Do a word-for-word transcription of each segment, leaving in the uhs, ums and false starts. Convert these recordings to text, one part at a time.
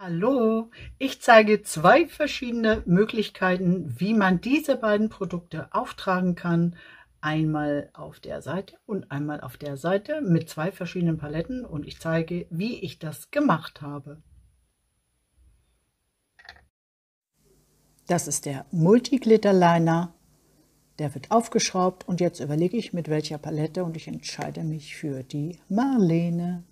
Hallo, ich zeige zwei verschiedene Möglichkeiten, wie man diese beiden Produkte auftragen kann. Einmal auf der Seite und einmal auf der Seite mit zwei verschiedenen Paletten und ich zeige, wie ich das gemacht habe. Das ist der Multi-Glitter Liner. Der wird aufgeschraubt und jetzt überlege ich, mit welcher Palette, und ich entscheide mich für die Marlene.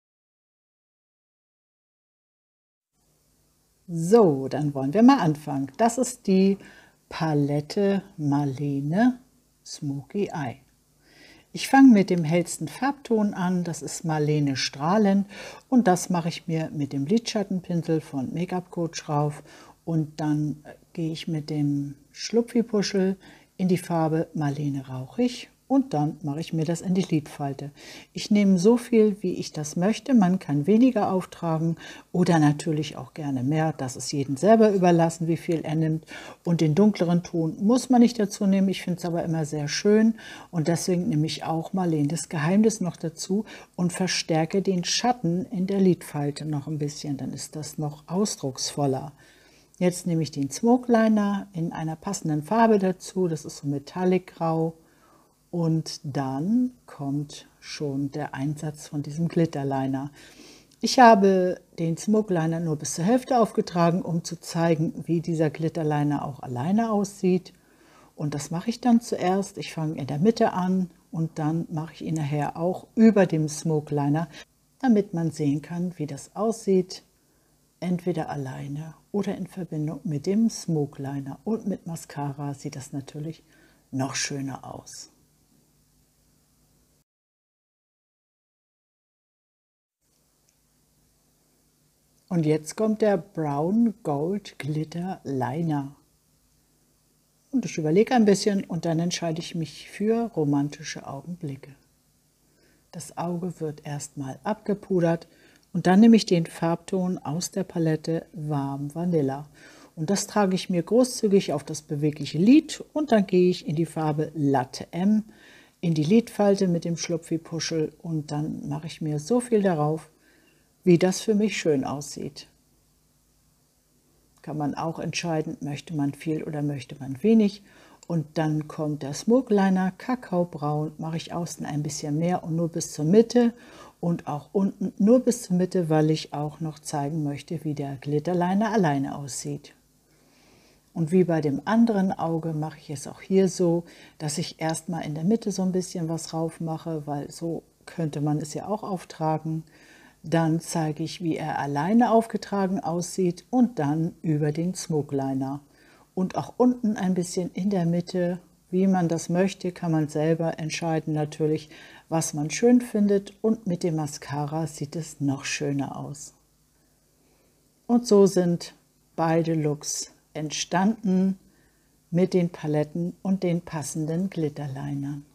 So, dann wollen wir mal anfangen. Das ist die Palette Marlene Smoky Eye. Ich fange mit dem hellsten Farbton an, das ist Marlene Strahlen, und das mache ich mir mit dem Lidschattenpinsel von Make-up Coach rauf, und dann gehe ich mit dem Schlupfi-Puschel in die Farbe Marlene Rauchig und dann mache ich mir das in die Lidfalte. Ich nehme so viel, wie ich das möchte. Man kann weniger auftragen oder natürlich auch gerne mehr. Das ist jedem selber überlassen, wie viel er nimmt. Und den dunkleren Ton muss man nicht dazu nehmen. Ich finde es aber immer sehr schön und deswegen nehme ich auch Marlenes Geheimnis noch dazu und verstärke den Schatten in der Lidfalte noch ein bisschen. Dann ist das noch ausdrucksvoller. Jetzt nehme ich den Smoke Liner in einer passenden Farbe dazu. Das ist so Metallic Grau. Und dann kommt schon der Einsatz von diesem Glitterliner. Ich habe den Smoke Liner nur bis zur Hälfte aufgetragen, um zu zeigen, wie dieser Glitterliner auch alleine aussieht. Und das mache ich dann zuerst. Ich fange in der Mitte an und dann mache ich ihn nachher auch über dem Smoke Liner, damit man sehen kann, wie das aussieht. Entweder alleine oder in Verbindung mit dem Smoke Liner. Und mit Mascara sieht das natürlich noch schöner aus. Und jetzt kommt der Brown Gold Glitter Liner. Und ich überlege ein bisschen und dann entscheide ich mich für romantische Augenblicke. Das Auge wird erstmal abgepudert und dann nehme ich den Farbton aus der Palette Warm Vanilla. Und das trage ich mir großzügig auf das bewegliche Lid und dann gehe ich in die Farbe Latte M in die Lidfalte mit dem Schlupfi-Puschel und dann mache ich mir so viel darauf, wie das für mich schön aussieht. Kann man auch entscheiden, möchte man viel oder möchte man wenig. Und dann kommt der Smoke Liner Kakaobraun, mache ich außen ein bisschen mehr und nur bis zur Mitte und auch unten nur bis zur Mitte, weil ich auch noch zeigen möchte, wie der Glitterliner alleine aussieht. Und wie bei dem anderen Auge mache ich es auch hier so, dass ich erstmal in der Mitte so ein bisschen was rauf mache, weil so könnte man es ja auch auftragen. Dann zeige ich, wie er alleine aufgetragen aussieht und dann über den Smoke Liner. Und auch unten ein bisschen in der Mitte, wie man das möchte, kann man selber entscheiden natürlich, was man schön findet. Und mit dem Mascara sieht es noch schöner aus. Und so sind beide Looks entstanden mit den Paletten und den passenden Glitterlinern.